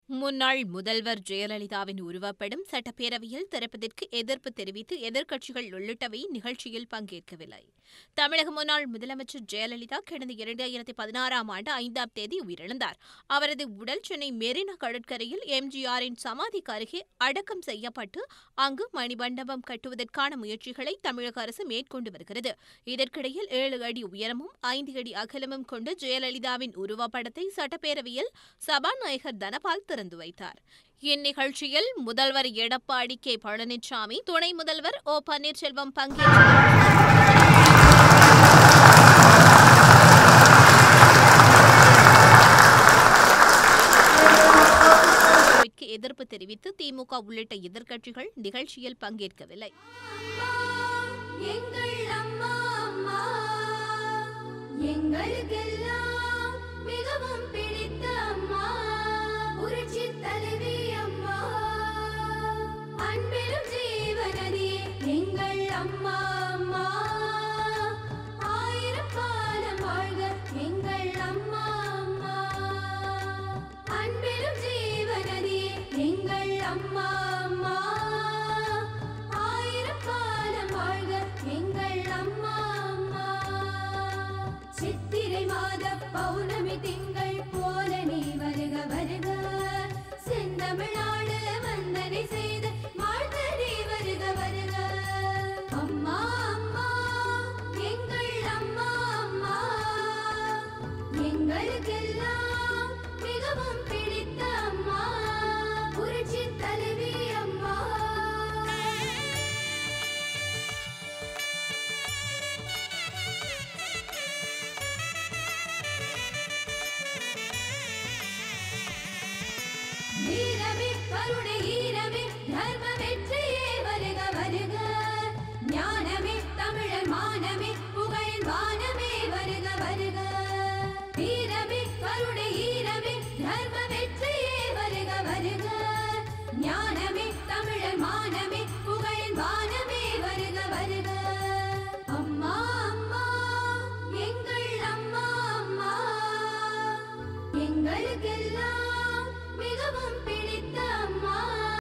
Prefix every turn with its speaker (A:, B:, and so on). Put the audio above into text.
A: முன்னாள் முதல்வர் ஜெயலலிதாவின் உருவப்படம் சட்டப்பேரவையில் திறப்பதற்கு எதிர்ப்பு தெரிவித்து எதிர்க்கட்சிகள் உள்ளிட்டவை நிகழ்ச்சியில் பங்கேற்கவில்லை. தமிழக முன்னாள் முதலமைச்சர் ஜெயலலிதா கடந்த 2016ஆம் ஆண்டு 5ஆம் தேதி உயிரிழந்தார். அவரது உடல் சென்னை மெரினா கடற்கரையில் எம்ஜிஆரின் சமாதிக்கு அருகே அடக்கம் செய்யப்பட்டு அங்கு மணிமண்டபம் கட்டுவதற்கான முயற்சிகளை தமிழக அரசு மேற்கொண்டு வருகிறது. இதற்கிடையில் 7 அடி உயரமும் 5 அடி அகலமும் கொண்டு ஜெயலலிதாவின் உருவப்படத்தை சட்டப்பேரவையில் சபாநாயகர் தனபால் திறந்து வைத்தார். இந்நிகழ்ச்சியில் முதல்வர் எடப்பாடி கே. பழனிசாமி, துணை முதல்வர் ஓ. பன்னீர்செல்வம் எதிர்ப்பு தெரிவித்து திமுக உள்ளிட்ட எதிர்க்கட்சிகள் நிகழ்ச்சியில் பங்கேற்கவில்லை.
B: பௌர்ணமி திங்கள் போல நீ வருக வருக செந்தமிழா